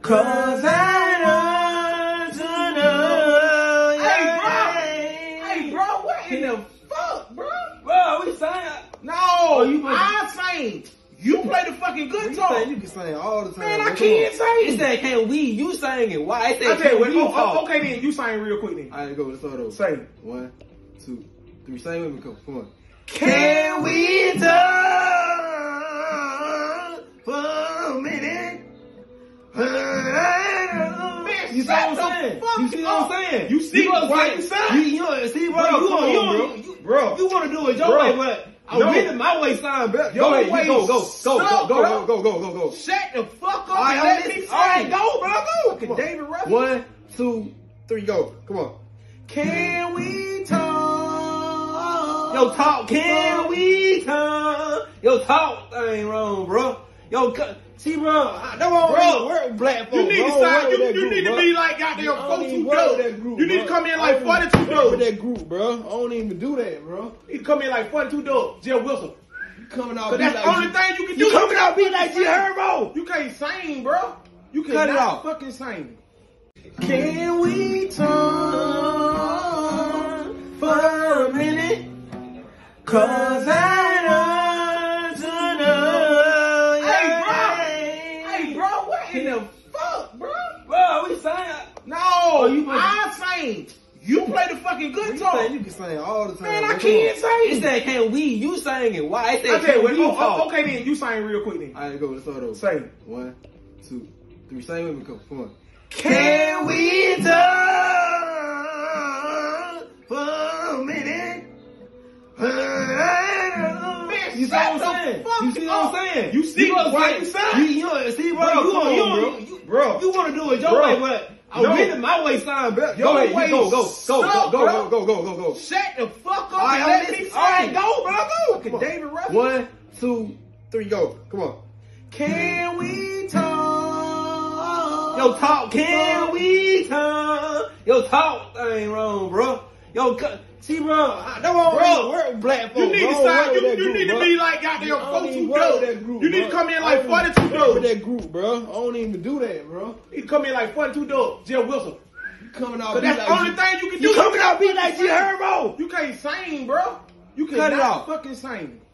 'Cause I want to know. Hey, bro, what in the fuck, bro? Bro, we sang. No, I I sing. You play the fucking guitar. You can sing all the time. Man, I can't sing. It said, can't we? You singing. Why? It I said, tell you can't we what, talk? okay then, you sing real quick then. All right, go. Let's start over. Sing. 1, 2, 3. Sing with me. Come on. Can we talk for a minute? You see what I'm saying? You see what I'm saying? You see what I'm saying? You see, bro, bro. You want to do it your way, but my way sound better. Go ahead, go. Shut the fuck up All right, and let me sing. all right, go, bro, go. Fucking David Ruffin. 1, 2, 3, go. Come on. Can we talk? Yo, talk. Can we talk? Yo, talk. That ain't wrong, bro. Yo, see, bro. Bro, we're black folks. You need to start. You need to be like goddamn 42 dope. You need to come in like 42 dope. That group, bro. I don't even do that, bro. You need to come in like 42 dope. Jill Wilson. Coming out. Cause that's the only thing you can do. You coming out be like G Herbo. You can't sing, bro. You Cut it cannot out. fucking sing. Can we talk for a minute? 'Cause I want to know. Hey, bro, what in the fuck, bro? Bro, we sang. No, I I sing. You play the fucking guitar. You can sing all the time. Man, I can't sing. It said, can't we? You singing. Why? It I said, tell you can't we what, talk? okay then, you sing real quick then. All right, go. Let's start over. Sing. 1, 2, 3. Sing with me. Come on. Can we talk for a minute? You see what I'm saying? You see what I'm saying? You see what I'm saying? You see, bro, you want to do it your way, but my way sound better. Go ahead, go. Shut the fuck up All right, and let me sing. all right, go, bro, go. Fucking David Ruffin. 1, 2, 3, go. Come on. Can we talk? Yo, talk. Can we talk? Yo, talk. That ain't wrong, bro. Yo, see, bro, we're black folks. You need to start. You need to be like goddamn 42 dope. You need to come in like 42 dope. That group, bro. I don't even do that, bro. You need to come in like 42 dope. Jill Wilson. Coming out. Cause that's the only thing you can do. You coming out be like G Herbo. You can't sing, bro. You Cut it cannot out. fucking sing.